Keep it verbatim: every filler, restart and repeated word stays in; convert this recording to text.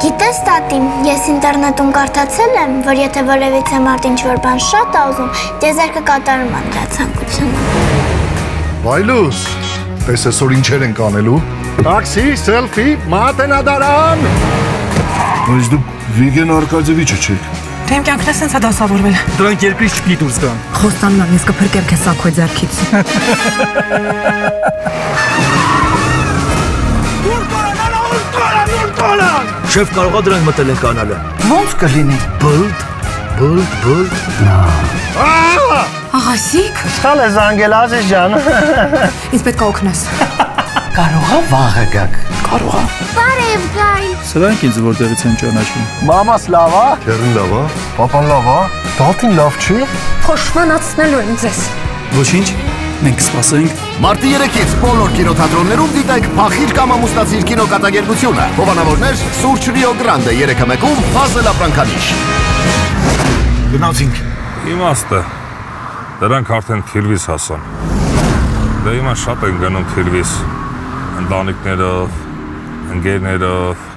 Գիտես, տատի, ես ինտերնետում կարդացել եմ, որ եթե որևիցե մարդ ինչ-որ բան շատ ա ուզում, տիեզերքը կատարում ա նրա ցանկությունը։ Վայլուս, պես այսօր ինչեր ենք անելու։ Տաքսի, սելֆի, մատենադարան։ Բայց դուք Վիգեն Արկադիևիչը չեք։ Դե իմ կյանքն է սենց ա դասավորվել։ Դրանք երկրից չպիտի դուրս գան։ Խոստանում եմ, ես կփրկեմ քեզ սաքոյ ձեռքից։ Շեֆ կարողա դրանք մտելենք անալը։ Ոնց կլինի։ Բլդ, բլդ, բլդ։ Աղասիկ։ Սխալ է զանգել Ազիզ ջան։ Ինձ պետք է օգնես։ Կարողա վաղը գաք։ Կարողա։ Բարև գայ։ Սրանք ինձ որտեղից են ճանաչում։ Մամաս լավ ա։ Քերին լավ ա, պապան լավ ա, տատին լավ չի։ Փոշմանացնելու եմ ձեզ։ Ոչինչ, մենք կսպասենք։ Մարտի երեքից բոլոր կինոթատրոններում դիտեք փախիր կամ ամուսնացիր կինոկատակերգությունը։ Հովանավորներ Սուրճ Ռիո Գրանդե երեքը մեկում Ֆազել ապրանքանիշ։ Գնացինք։ Իմաստը, դրանք արդեն թիրվիս հասան։ Դե հիմա շատ են գնում թիրվիս, ընտանիքներով, ընկերներով,